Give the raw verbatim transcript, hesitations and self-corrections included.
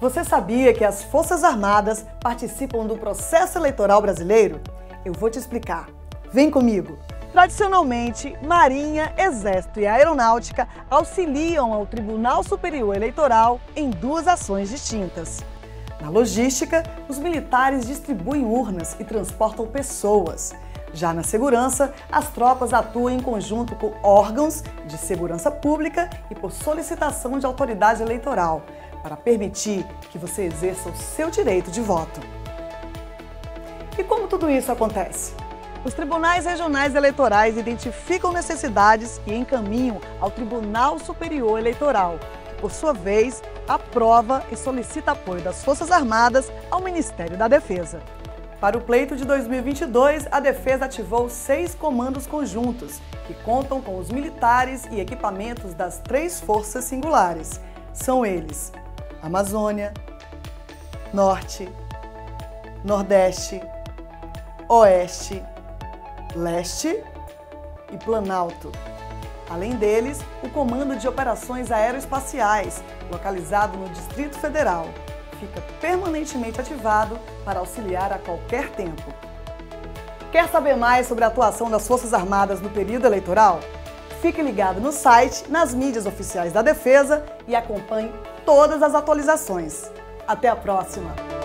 Você sabia que as Forças Armadas participam do processo eleitoral brasileiro? Eu vou te explicar. Vem comigo! Tradicionalmente, Marinha, Exército e Aeronáutica auxiliam ao Tribunal Superior Eleitoral em duas ações distintas. Na logística, os militares distribuem urnas e transportam pessoas. Já na segurança, as tropas atuam em conjunto com órgãos de segurança pública e por solicitação de autoridade eleitoral, para permitir que você exerça o seu direito de voto. E como tudo isso acontece? Os tribunais regionais eleitorais identificam necessidades e encaminham ao Tribunal Superior Eleitoral, que, por sua vez, aprova e solicita apoio das Forças Armadas ao Ministério da Defesa. Para o pleito de dois mil e vinte e dois, a Defesa ativou seis comandos conjuntos, que contam com os militares e equipamentos das três forças singulares. São eles: Amazônia, Norte, Nordeste, Oeste, Leste e Planalto. Além deles, o Comando de Operações Aeroespaciais, localizado no Distrito Federal, fica permanentemente ativado para auxiliar a qualquer tempo. Quer saber mais sobre a atuação das Forças Armadas no período eleitoral? Fique ligado no site, nas mídias oficiais da Defesa e acompanhe todas as atualizações. Até a próxima!